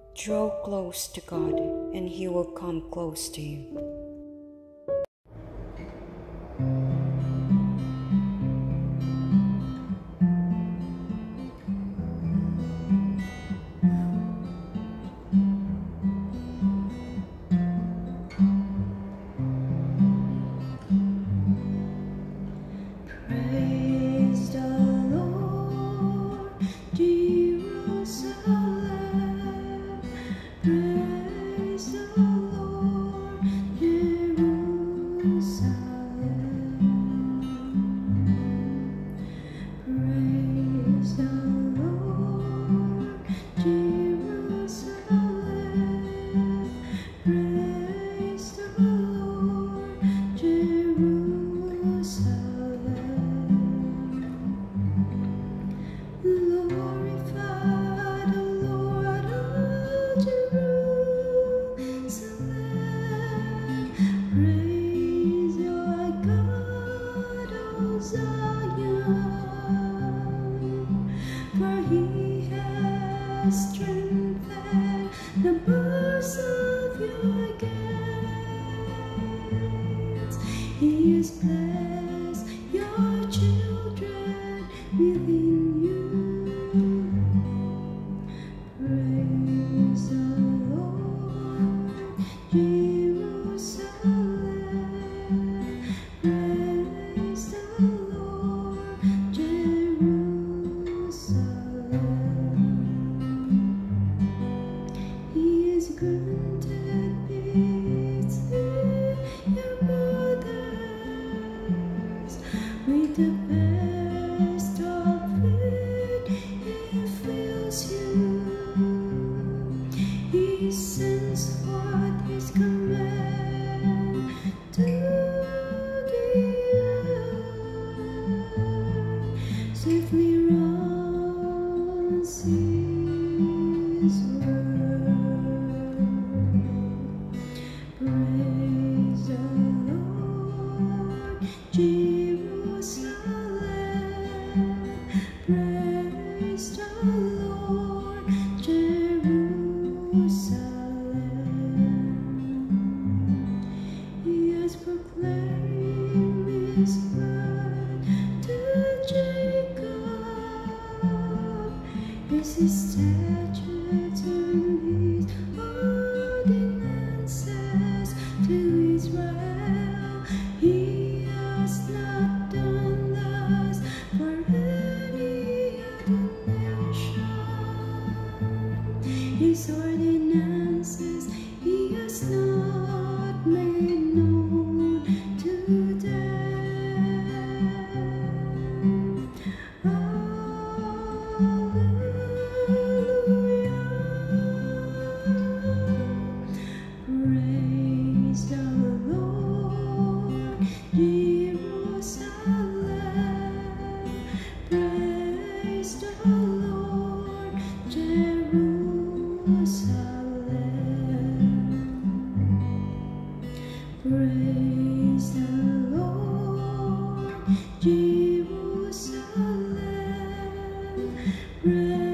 Draw close to God, and He will come close to you. Praise the Lord, Jerusalem. Praise the Lord, Jerusalem. Praise the Lord, Jerusalem. Praise the Lord, Jerusalem. Glorify the Lord, O Jerusalem. Praise your God, O Zion. For He has strengthened the bars of your gates. He has blessed your children within you. Praise the Lord, Jerusalem. Praise the Lord, Jerusalem. He has granted peace to your borders. With the best of food, He fills you. He sends forth His command to the earth. Safely runs His word. Praise the Lord, Jerusalem. Praise the Lord, Jerusalem. He has proclaimed His word to Jacob, His statutes and His ordinances to Israel. He has not done thus for any other nation. His ordinances He has not made known to them. Hallelujah. Praise the Lord, Jerusalem. Praise the Lord, Jerusalem. Praise the Lord, Jerusalem.